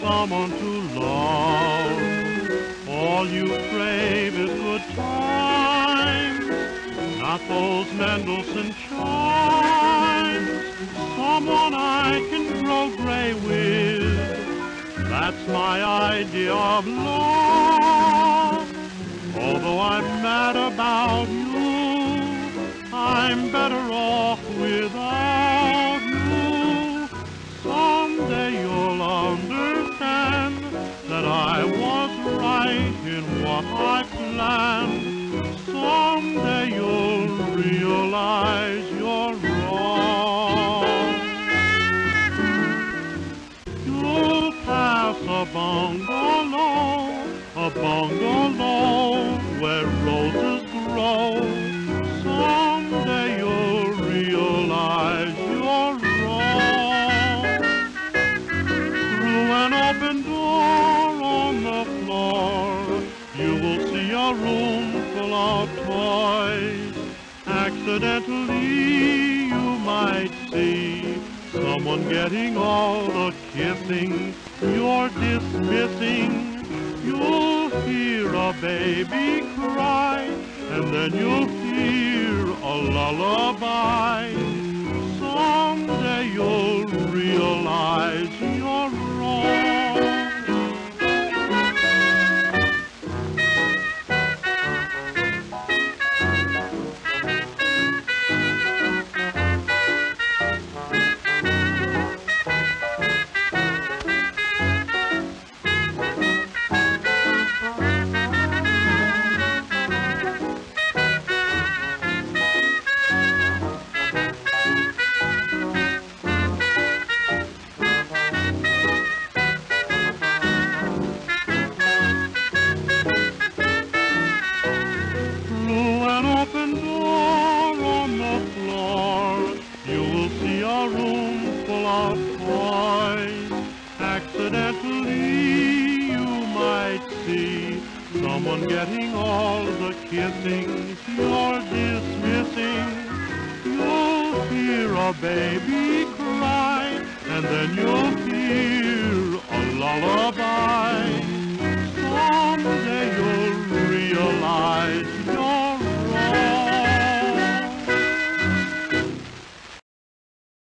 someone to love. All you crave is good times, not those Mendelssohn chimes. Someone I can grow gray with, that's my idea of love. Although I'm mad about you, I'm better off without you. Someday you'll understand that I was right in what I planned. Someday you'll realize you're wrong. You'll pass a bungalow where roses grow. Someday you'll realize you're wrong. Through an open door on the floor, you will see a room full of toys. Accidentally you might see someone getting all the kissing you're dismissing. You'll hear a baby cry, and then you'll hear a lullaby. Someday you'll realize you're wrong. Someone getting all the kissing you're dismissing. You'll hear a baby cry, and then you'll hear a lullaby.